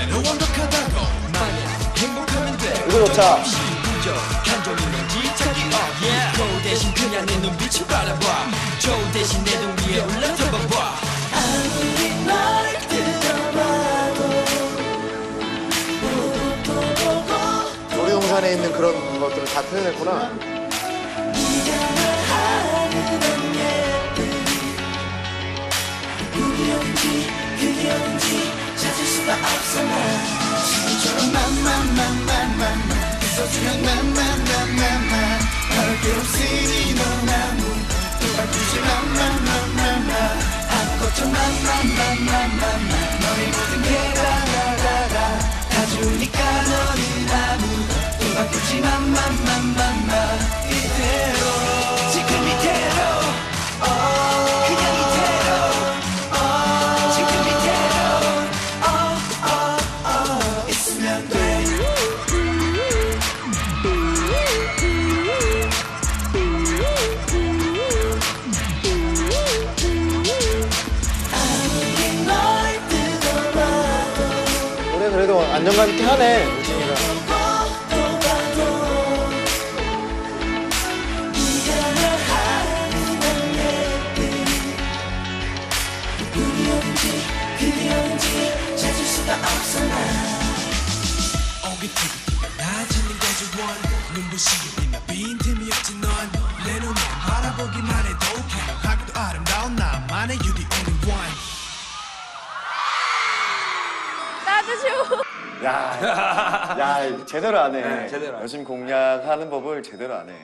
나는 완벽하다고 만약 행복하면 돼 이거 좋다. 감정이 뭔지 찾기 저 대신 그냥 내 눈빛을 바라봐 저 대신 내 등 위에 올라타봐봐 아무리 널 뜯어봐도 놀이동산에 있는 그런 것들을 다 표현했구나. 그게 언제 찾을 수가 없어 난 지금처럼 맘맘맘맘맘 웃어주면 맘맘맘맘맘 바랄 게 없으니 넌 아무 또 바꾸지 맘맘맘맘맘 아무것도 맘맘맘맘맘 너의 모든 게 다다다다 다 주니까 너는 아무 또 바꾸지 맘맘맘맘맘 이대로 지금 이대로 그냥 이대로 지금 이대로 있으면 돼 아무리 널 뜯어봐도 노래 그래도 안정감 있게 하네, 우진이가. 그게 언제 찾을 수가 없어 난 옹기티가 나 찾는 거지 원 눈부시게 빛나 빈틈이 없지 넌 내 눈에 바라보기만 해도 행복하기도 아름다운 나만의 You the only one 따주시오. 야, 야, 제대로 안 해. 네, 제대로 안 해. 여심 공략하는 법을 제대로 안 해.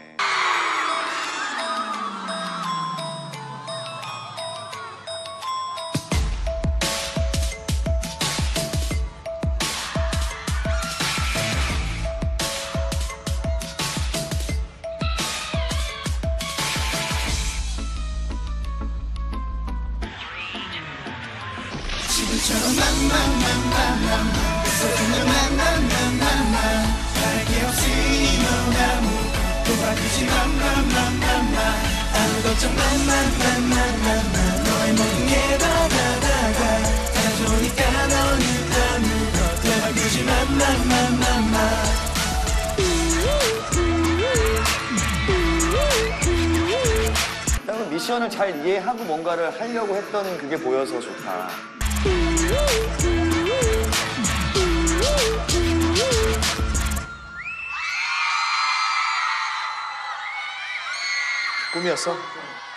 지금처럼 맘맘맘맘맘 웃어주면 맘맘맘맘맘 다르게 없으니 넌 아무 또 바꾸지 맘맘맘맘맘 아무 걱정 맘맘맘맘맘 너의 모든 게 다다다다 다 좋으니까 너는 아무것도 바꾸지 맘맘맘맘맘 그냥 미션을 잘 이해하고 뭔가를 하려고 했던 그게 보여서 좋다. 꿈이었어?